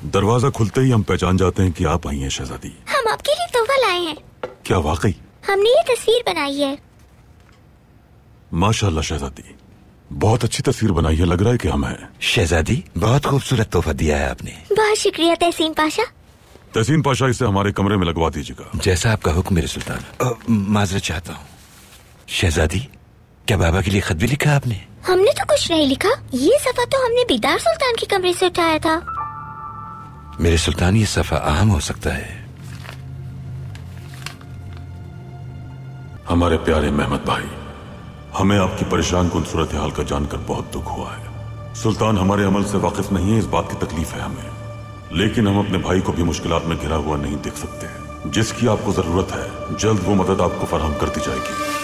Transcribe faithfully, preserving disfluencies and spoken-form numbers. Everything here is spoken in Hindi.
दरवाजा खुलते ही हम पहचान जाते हैं कि आप आई हैं शहजादी। हम आपके लिए तोहफा लाए हैं। क्या वाकई? हमने ये तस्वीर बनाई है। माशाल्लाह शहजादी, बहुत अच्छी तस्वीर बनाई है, लग रहा है कि हम हैं। शहजादी, बहुत खूबसूरत तोहफा दिया है आपने। बहुत शुक्रिया तहसीन पाशा। तहसीन पाशा, इसे हमारे कमरे में लगवा दीजिएगा। जैसा आपका हुक्म मेरे सुल्तान। माजरत चाहता हूँ शहजादी, क्या बाबा के लिए खत भी लिखा आपने? हमने तो कुछ नहीं लिखा, ये सफा तो हमने बेदार सुल्तान के कमरे से उठाया था। मेरे सुल्तान, ये सफा अहम हो सकता है। हमारे प्यारे मेहमद भाई, हमें आपकी परेशान कुन सूरत हाल का जानकर बहुत दुख हुआ है। सुल्तान हमारे अमल से वाकिफ नहीं है, इस बात की तकलीफ है हमें, लेकिन हम अपने भाई को भी मुश्किलात में घिरा हुआ नहीं देख सकते। जिसकी आपको जरूरत है, जल्द वो मदद आपको फराहम कर दी जाएगी।